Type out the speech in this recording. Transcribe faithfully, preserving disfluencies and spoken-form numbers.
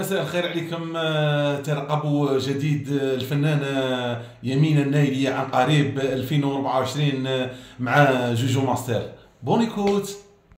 مساء الخير عليكم. آه، ترقبوا جديد آه، الفنان آه، يمين النايلي عن قريب ألفين وأربعة وعشرين آه، مع جوجو ماستر. بون ايكوت.